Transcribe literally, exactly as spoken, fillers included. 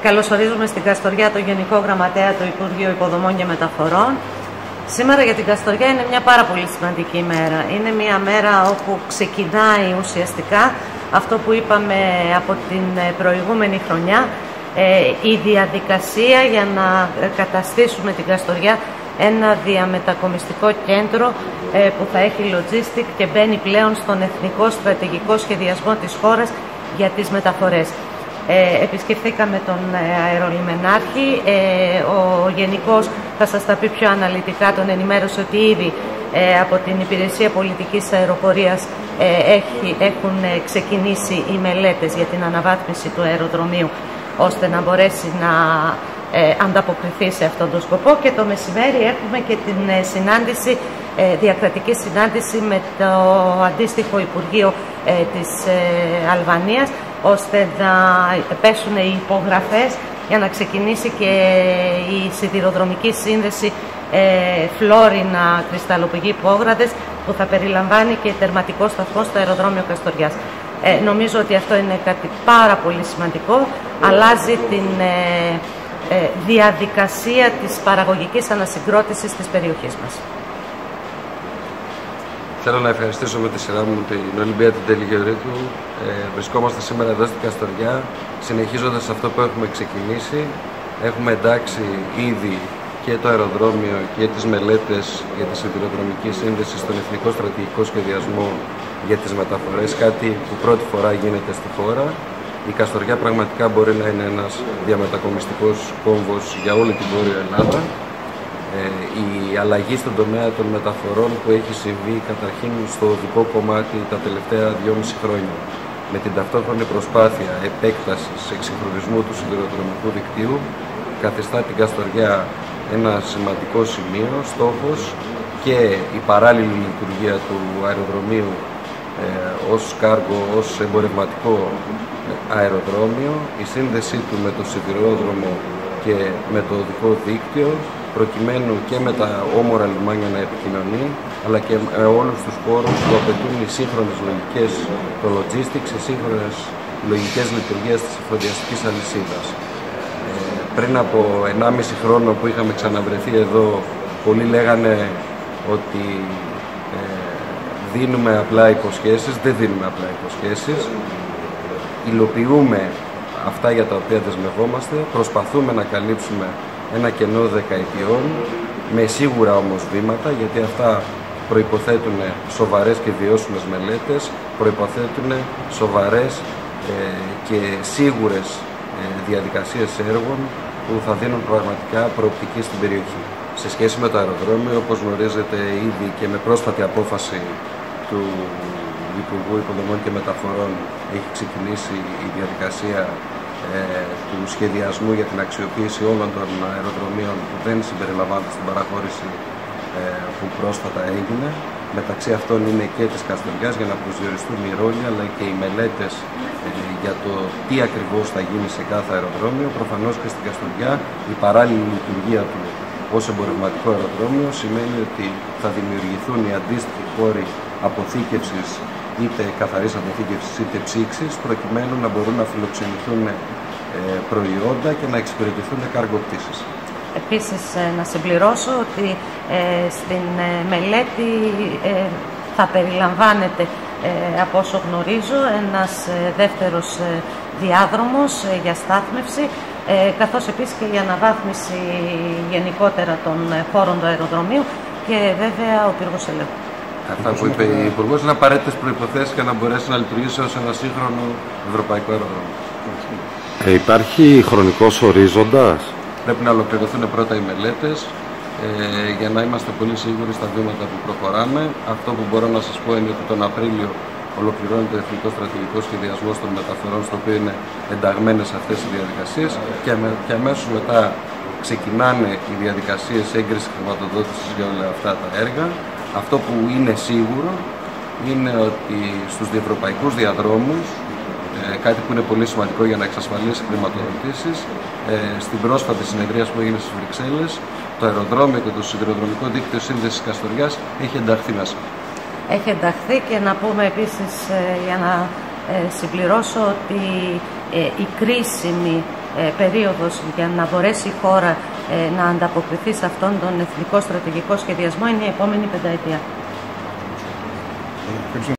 Καλωσορίζουμε στην Καστοριά το Γενικό Γραμματέα του Υπουργείου Υποδομών και Μεταφορών. Σήμερα για την Καστοριά είναι μια πάρα πολύ σημαντική ημέρα. Είναι μια μέρα όπου ξεκινάει ουσιαστικά αυτό που είπαμε από την προηγούμενη χρονιά, η διαδικασία για να καταστήσουμε την Καστοριά ένα διαμετακομιστικό κέντρο που θα έχει logistic και μπαίνει πλέον στον εθνικό στρατηγικό σχεδιασμό της χώρας για τις μεταφορές. Ε, επισκεφθήκαμε τον αερολιμενάρχη, ε, ο Γενικός θα σας τα πει πιο αναλυτικά, τον ενημέρωσε ότι ήδη ε, από την Υπηρεσία Πολιτικής Αεροπορίας ε, έχει, έχουν ξεκινήσει οι μελέτες για την αναβάθμιση του αεροδρομίου ώστε να μπορέσει να ε, ανταποκριθεί σε αυτόν τον σκοπό, και το μεσημέρι έχουμε και την ε, συνάντηση, ε, διακρατική συνάντηση με το αντίστοιχο Υπουργείο ε, της ε, Αλβανίας, ώστε να πέσουν οι υπογραφές για να ξεκινήσει και η σιδηροδρομική σύνδεση ε, Φλόρινα Κρυσταλλοπηγή Πόγραδες, που θα περιλαμβάνει και τερματικό σταθμό στο αεροδρόμιο Καστοριάς. Ε, νομίζω ότι αυτό είναι κάτι πάρα πολύ σημαντικό, αλλάζει την ε, ε, διαδικασία της παραγωγικής ανασυγκρότησης της περιοχής μας. Θέλω να ευχαριστήσω με τη σειρά μου την Ολυμπία την Τελιγεωρίτου. Ε, βρισκόμαστε σήμερα εδώ στην Καστοριά, συνεχίζοντας αυτό που έχουμε ξεκινήσει. Έχουμε εντάξει ήδη και το αεροδρόμιο και τις μελέτες για τη σιδηροδρομική σύνδεση στον Εθνικό Στρατηγικό Σχεδιασμό για τις μεταφορές, κάτι που πρώτη φορά γίνεται στη χώρα. Η Καστοριά πραγματικά μπορεί να είναι ένας διαμετακομιστικός κόμβος για όλη την Βόρεια Ελλάδα. Η αλλαγή στον τομέα των μεταφορών που έχει συμβεί καταρχήν στο οδικό κομμάτι τα τελευταία δυόμιση χρόνια, με την ταυτόχρονη προσπάθεια επέκτασης, εξυγχρονισμού του σιδηροδρομικού δικτύου, καθιστά την Καστοριά ένα σημαντικό σημείο, στόχος, και η παράλληλη λειτουργία του αεροδρομίου ε, ως κάργο, ως εμπορευματικό αεροδρόμιο, η σύνδεσή του με το σιδηρόδρομο και με το οδικό δίκτυο, προκειμένου και με τα όμορα λιμάνια να επικοινωνεί, αλλά και με όλους τους χώρους που απαιτούν οι σύγχρονες λογικές, το logistics, οι σύγχρονες λογικές λειτουργίες της εφοδιαστικής αλυσίδας. Ε, πριν από ενάμιση χρόνο που είχαμε ξαναβρεθεί εδώ, πολλοί λέγανε ότι ε, δίνουμε απλά υποσχέσεις. Δεν δίνουμε απλά υποσχέσεις. Υλοποιούμε αυτά για τα οποία δεσμευόμαστε, προσπαθούμε να καλύψουμε ένα κενό δεκαετιών, με σίγουρα όμως βήματα, γιατί αυτά προϋποθέτουν σοβαρές και βιώσιμες μελέτες, προϋποθέτουν σοβαρές ε, και σίγουρες ε, διαδικασίες έργων που θα δίνουν πραγματικά προοπτική στην περιοχή. Σε σχέση με το αεροδρόμιο, όπως γνωρίζετε ήδη και με πρόσφατη απόφαση του Υπουργού Υποδομών και Μεταφορών, έχει ξεκινήσει η διαδικασία του σχεδιασμού για την αξιοποίηση όλων των αεροδρομίων που δεν συμπεριλαμβάνονται στην παραχώρηση που πρόσφατα έγινε. Μεταξύ αυτών είναι και της Καστοριάς, για να προσδιοριστούν οι ρόλοι αλλά και οι μελέτες για το τι ακριβώς θα γίνει σε κάθε αεροδρόμιο. Προφανώς και στην Καστοριά η παράλληλη λειτουργία του ως εμπορευματικό αεροδρόμιο σημαίνει ότι θα δημιουργηθούν οι αντίστοιχοι χώροι αποθήκευσης, είτε καθαρής αποθήκευσης είτε ψήξης, προκειμένου να μπορούν να φιλοξενηθούν προϊόντα και να εξυπηρετηθούν καργκοπτήσεις. Επίσης, να συμπληρώσω ότι ε, στην ε, μελέτη ε, θα περιλαμβάνεται, ε, από όσο γνωρίζω, ένας ε, δεύτερος ε, διάδρομος ε, για στάθμευση, ε, καθώς επίσης και η αναβάθμιση γενικότερα των ε, χώρων του αεροδρομίου και βέβαια ο πύργος ελέγχου. Αυτά που είπε η Υπουργός είναι απαραίτητες προϋποθέσεις για να μπορέσει να λειτουργήσει ως ένα σύγχρονο ευρωπαϊκό αεροδρόμιο. Ε, υπάρχει χρονικός ορίζοντας? Πρέπει να ολοκληρωθούν πρώτα οι μελέτες ε, για να είμαστε πολύ σίγουροι στα βήματα που προχωράμε. Αυτό που μπορώ να σας πω είναι ότι τον Απρίλιο ολοκληρώνεται το Εθνικό Στρατηγικό Σχεδιασμό των Μεταφορών, στο οποίο είναι ενταγμένες αυτές οι διαδικασίες, και, με, και αμέσως μετά ξεκινάνε οι διαδικασίες έγκρισης χρηματοδότησης για όλα αυτά τα έργα. Αυτό που είναι σίγουρο είναι ότι στους διευρωπαϊκούς διαδρόμους, ε, κάτι που είναι πολύ σημαντικό για να εξασφαλίσει χρηματοδοτήσεις, ε, στην πρόσφατη συνεδρία που έγινε στις Βρυξέλλες, το αεροδρόμιο και το σιδηροδρομικό δίκτυο σύνδεσης Καστοριάς έχει ενταχθεί μέσα. Έχει ενταχθεί, και να πούμε επίσης, ε, για να ε, συμπληρώσω, ότι ε, η κρίσιμη ε, περίοδος για να μπορέσει η χώρα ε, να ανταποκριθεί σε αυτόν τον εθνικό στρατηγικό σχεδιασμό είναι η επόμενη πενταετία.